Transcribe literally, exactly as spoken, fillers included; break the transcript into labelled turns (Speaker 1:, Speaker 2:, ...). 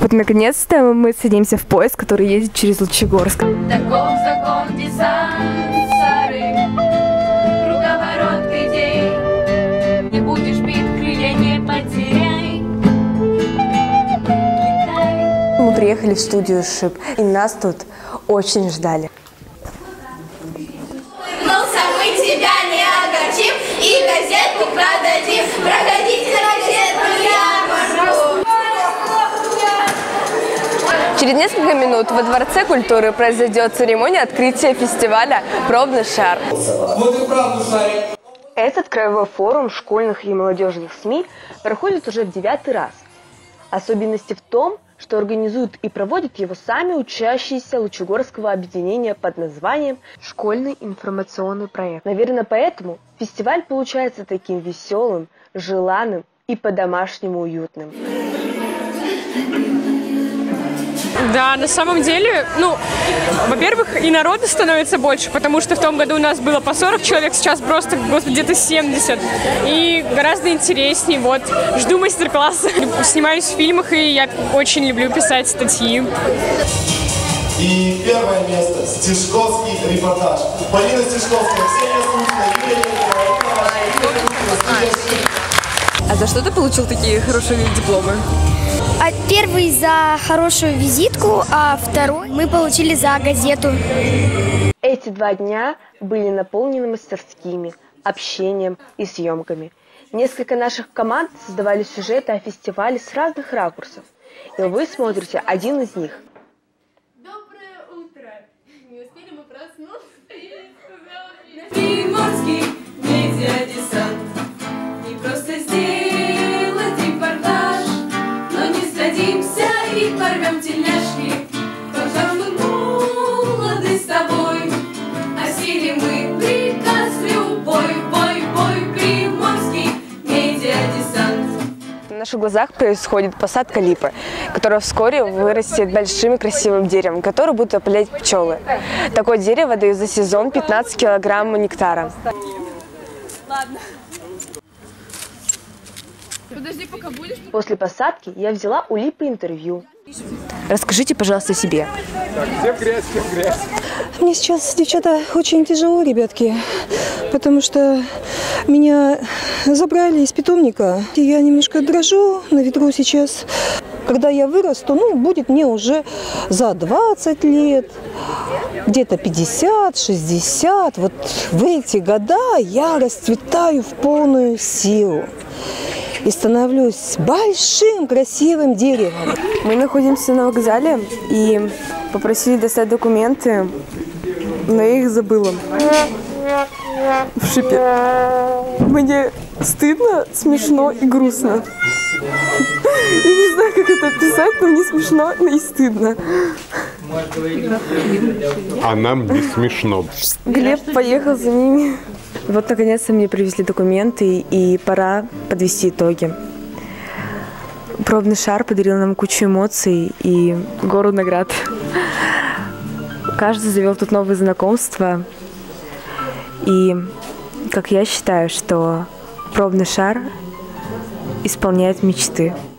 Speaker 1: Вот наконец-то мы садимся в поезд, который едет через Лучегорск.
Speaker 2: Таков закон десантары, круговорот идей. Ты будешь бит, крылья не потеряй. Летай.
Speaker 1: Мы приехали в студию ШИП, и нас тут очень ждали.
Speaker 3: Мы тебя не огорчим и газетку продадим. Проходите на газетную ярмарку.
Speaker 1: Через несколько минут во Дворце культуры произойдет церемония открытия фестиваля «Пробный шар».
Speaker 4: Вот и правду шарик.
Speaker 1: Этот краевой форум школьных и молодежных СМИ проходит уже в девятый раз. Особенности в том, что организуют и проводят его сами учащиеся Лучегорского объединения под названием «Школьный информационный проект». Наверное, поэтому фестиваль получается таким веселым, желанным и по-домашнему уютным.
Speaker 5: Да, на самом деле, ну, во-первых, и народу становится больше, потому что в том году у нас было по сорок человек, сейчас просто, господи, где-то семьдесят. И гораздо интереснее, вот. Жду мастер-класса. Снимаюсь в фильмах, и я очень люблю писать статьи.
Speaker 6: И первое место – Стишковский репортаж. Полина Стишковская, Ксения Слушная, Юлия Николаевна.
Speaker 1: А за что ты получил такие хорошие дипломы?
Speaker 7: А первый за хорошую визитку, а второй мы получили за газету.
Speaker 1: Эти два дня были наполнены мастерскими, общением и съемками. Несколько наших команд создавали сюжеты о фестивале с разных ракурсов. И вы смотрите один из них.
Speaker 2: Доброе утро. Не успели мы проснуться и сказали. Приморский медиадесант. Не просто сделать репортаж, но не сдадимся и порвем тельняшки. Пока мы молоды с тобой, осилим мы приказ любой. Бой, бой, Приморский медиадесант.
Speaker 1: На наших глазах происходит посадка липы, которая вскоре вырастет большим и красивым деревом, которое будут опылять пчелы. Такое дерево дает за сезон пятнадцать килограмм нектара.
Speaker 2: Ладно. Подожди, пока будешь.
Speaker 1: После посадки я взяла у липы интервью. Расскажите, пожалуйста, о себе.
Speaker 4: Так, всем грязь, всем грязь.
Speaker 8: Мне сейчас, девчата, очень тяжело, ребятки, потому что меня забрали из питомника. И я немножко дрожу на ветру сейчас. Когда я вырасту, ну, будет мне уже за двадцать лет, где-то пятьдесят, шестьдесят. Вот в эти года я расцветаю в полную силу и становлюсь большим красивым деревом.
Speaker 1: Мы находимся на вокзале и попросили достать документы, но я их забыла в ШИПе. Мне стыдно, смешно и грустно. Я не знаю, как это описать, но мне смешно и стыдно.
Speaker 4: А нам не смешно.
Speaker 1: Глеб поехал за ними. Вот, наконец-то мне привезли документы, и пора подвести итоги. Пробный шар подарил нам кучу эмоций и гору наград. Каждый завел тут новые знакомства. И, как я считаю, что пробный шар исполняет мечты.